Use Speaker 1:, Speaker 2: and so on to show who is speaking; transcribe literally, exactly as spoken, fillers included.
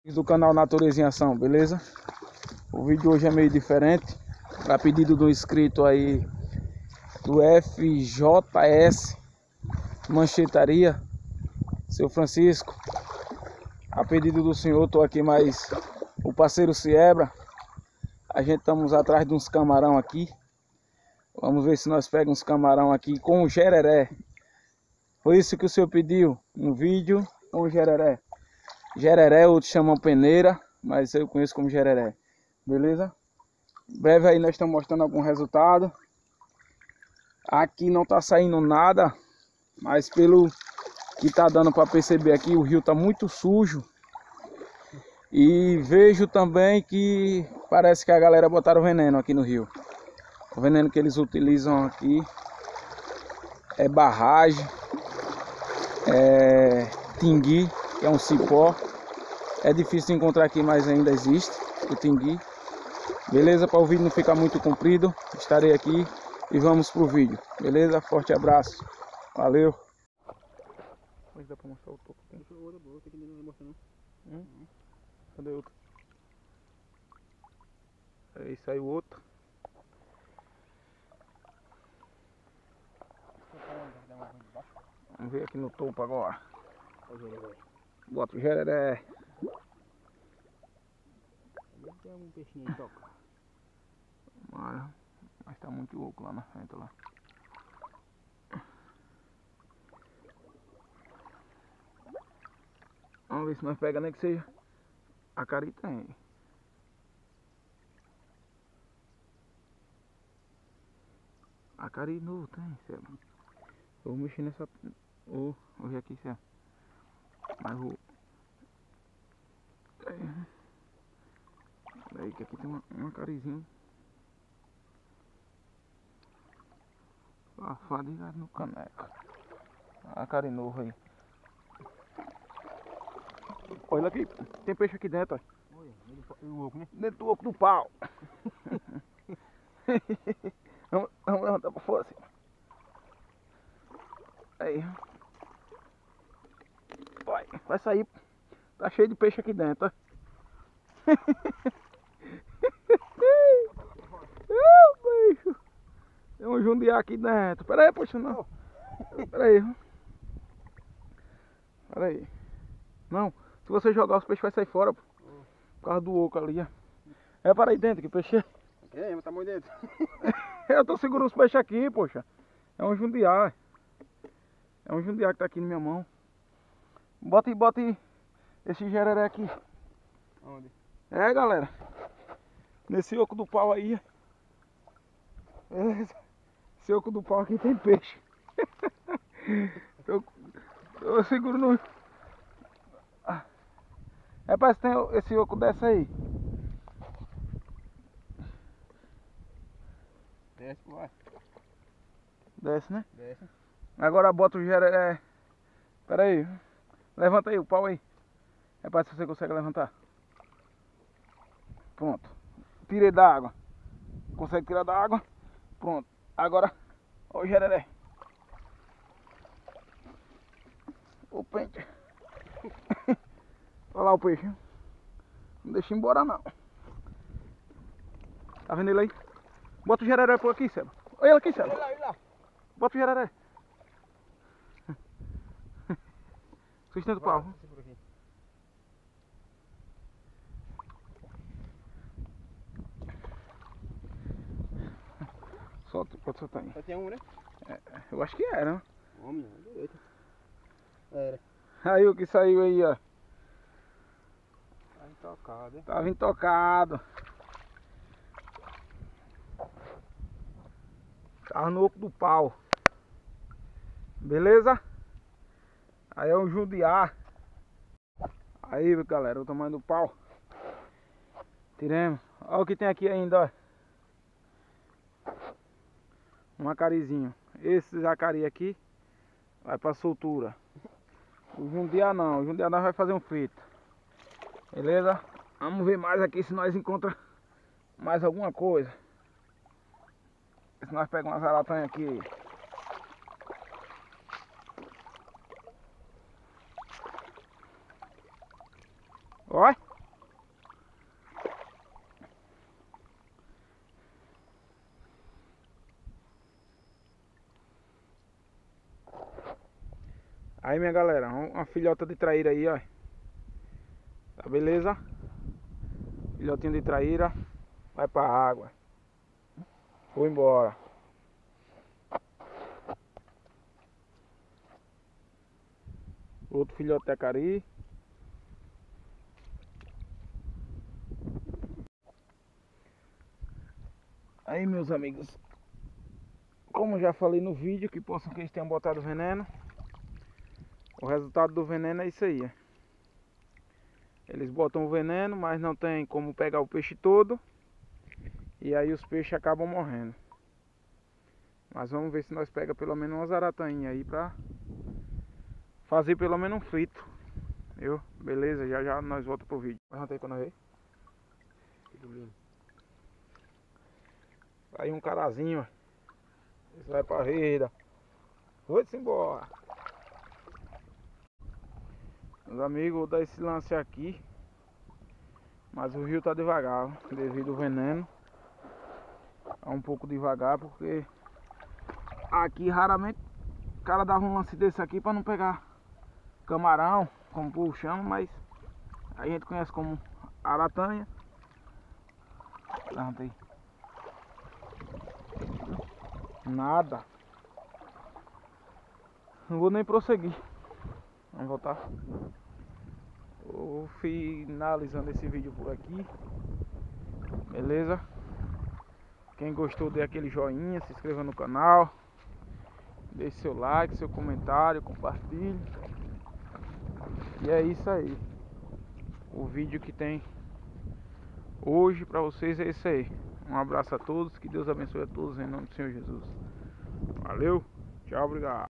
Speaker 1: Do canal Natureza em Ação, beleza? O vídeo hoje é meio diferente, a pedido do inscrito aí do F J S Manchetaria, seu Francisco. A pedido do senhor, tô aqui mais o parceiro Ciebra. A gente estamos atrás de uns camarão aqui. Vamos ver se nós pegamos uns camarão aqui com o jereré. Foi isso que o senhor pediu, um vídeo com o jereré. Jereré, outros chamam peneira, mas eu conheço como jereré. Beleza? Em breve aí nós estamos mostrando algum resultado. Aqui não tá saindo nada, mas pelo que tá dando para perceber aqui, o rio tá muito sujo. E vejo também que parece que a galera botaram veneno aqui no rio. O veneno que eles utilizam aqui é barragem, é tingui, que é um cipó. É difícil de encontrar aqui, mas ainda existe o tingui. Beleza? Para o vídeo não ficar muito comprido, estarei aqui e vamos pro vídeo. Beleza? Forte abraço. Valeu. Mas dá para mostrar o topo? Deixa eu outra boa, tem que não mostrar não. Hum? Cadê outro? Aí saiu outro. Vamos ver aqui no topo agora. Bota o jereré.
Speaker 2: Tem um peixinho aí, toca.
Speaker 1: Mas, mas tá muito oco lá na frente lá. Vamos ver se nós pegamos nem que seja. A cari tem. A cari novo tem, Céu. Eu vou mexer nessa. Oh, vou ver aqui, Céu. Mas vou. Aí. Aí que aqui tem uma, uma carizinha. Safado no caneco. A cari novo aí. Olha aqui, tem peixe aqui dentro, ó.
Speaker 2: Olha, o oco, né?
Speaker 1: Dentro do oco do pau. vamos, vamos levantar pra fora assim. Aí. Vai, vai sair. Tá cheio de peixe aqui dentro, ó. Oh, bicho. Tem um jundiá aqui dentro. Pera aí, poxa, não. Pera aí. Pera aí. Não, se você jogar os peixes vai sair fora, pô. Por causa do oco ali, ó. É para aí dentro que peixe é.
Speaker 2: É, mas tá muito dentro.
Speaker 1: Eu tô segurando os peixes aqui, poxa. É um jundiá. É um jundiá que tá aqui na minha mão. Bota e bota aí esse jereré aqui.
Speaker 2: Onde?
Speaker 1: É, galera. Nesse oco do pau aí. Beleza? Esse oco do pau aqui tem peixe. eu, eu seguro no... É, parece que tem esse oco dessa aí.
Speaker 2: Desce, vai.
Speaker 1: Desce, né?
Speaker 2: Desce.
Speaker 1: Agora bota o jereré. Pera aí. Levanta aí o pau aí. É para se você consegue levantar. Pronto. Tirei da água. Consegue tirar da água? Pronto. Agora, ó o jereré. O pente. Olha lá o peixe. Não deixa ir embora não. Tá vendo ele aí? Bota o jereré por aqui, Seba. Olha ele aqui, Seba.
Speaker 2: Olha lá, olha lá.
Speaker 1: Bota o jereré. Sustenta o pau. Solta, pode soltar aí.
Speaker 2: Só tem um, né?
Speaker 1: É, eu acho que era, né?
Speaker 2: Homem, doido. Era.
Speaker 1: Aí o que saiu aí, ó.
Speaker 2: Tá intocado, hein?
Speaker 1: Tava intocado. Tava no oco do pau. Beleza? Aí é um jundiá. Aí, galera, o tamanho do pau. Tiremos. Olha o que tem aqui ainda, ó. Um acarizinho. Esse jacari aqui vai pra soltura. O jundiá não. O jundiá nós vai fazer um frito. Beleza? Vamos ver mais aqui se nós encontramos mais alguma coisa. Se nós pegamos umas aratanhas aqui. Olha. Aí, minha galera, uma filhota de traíra aí, ó. Tá beleza? Filhotinho de traíra. Vai pra água. Foi embora. Outro filhote de acari. Aí, meus amigos, como já falei no vídeo, que possam que eles tenham botado veneno. O resultado do veneno é isso aí, ó. Eles botam o veneno, mas não tem como pegar o peixe todo. E aí os peixes acabam morrendo. Mas vamos ver se nós pega pelo menos umas aratainhas aí pra fazer pelo menos um frito. Viu? Beleza, já já nós voltamos pro vídeo. Levanta aí pra nós ver. Aí um carazinho, ó. Esse vai pra rede. Vou-se embora. Meus amigos, vou dar esse lance aqui. Mas o rio tá devagar, ó, devido ao veneno. Tá um pouco devagar porque aqui raramente o cara dava um lance desse aqui pra não pegar camarão, como o povo chama, mas a gente conhece como aratanha. Levanta aí. Nada. Não vou nem prosseguir. Vamos voltar. Vou finalizando esse vídeo por aqui. Beleza? Quem gostou, dê aquele joinha, se inscreva no canal. Deixe seu like, seu comentário, compartilhe. E é isso aí. O vídeo que tem hoje pra vocês é esse aí. Um abraço a todos, que Deus abençoe a todos em nome do Senhor Jesus. Valeu, tchau, obrigado.